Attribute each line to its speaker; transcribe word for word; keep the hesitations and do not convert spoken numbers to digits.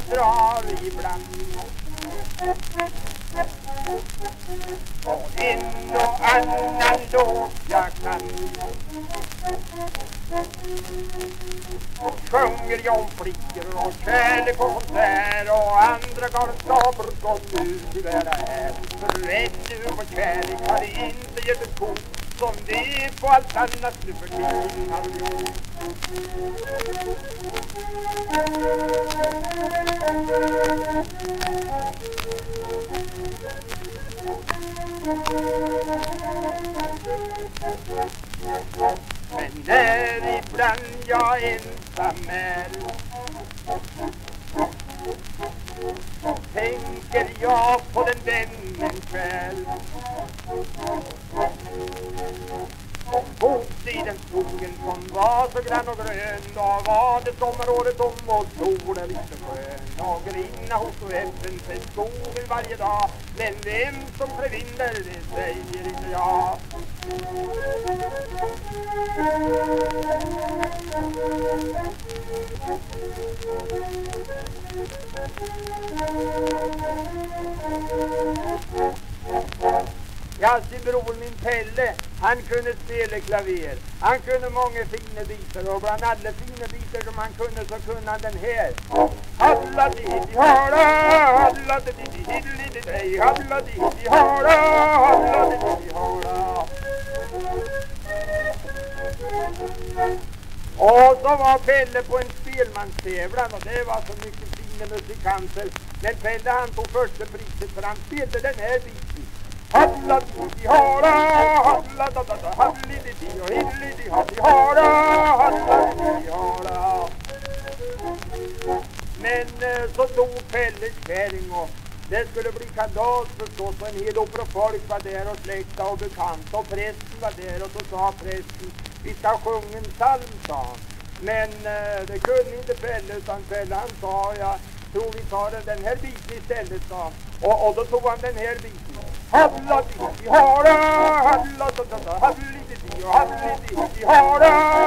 Speaker 1: drar ibland. Och en och annan låt jag kan sjunger jag om flickor och kärlek och sånt där, och andra galenskaper gått ut i världen. För ännu på kärlek har det inte gett ett kort som det är på allt annat nu för tiden har vi gjort. Men när ibland jag ensam är, tänker jag på den vännen själv. Bort i den skogen som var så grann och grön, då var det sommaråret om och solen lite skön. Och grinna hos och äppen sig skogen varje dag, men vem som förvinner det säger inte jag. Ja, sin bror min Pelle, han kunde spela klaver. Han kunde många fina bitar, och bland alla fina bitar som han kunde så kunde han den här. Halla di di hara, halla di di hilli di dig, halla di di hara, halla di di hara. Och så var Pelle på en spelmanstävlan, och det var så mycket fina musikanter. Men Pelle han tog första priset för han spelade den här biten. Halla di di hara, halla da da da, halli di di och hilli di halli hara, halla di di hara. Men så dog Pelles kärring, och det skulle bli kalas förstås, och en hel opera folk var där och släkta och bekanta, och prästen var där, och så sa prästen, vi ska sjunga en psalm, sa han. Men det kunde inte Pelle, utan Pelle han sa, jag tror vi tar den här biten istället, sa han. Och, och då tog han den här biten. Halla di di hara, halla da da da, halli di di och halli di di hara.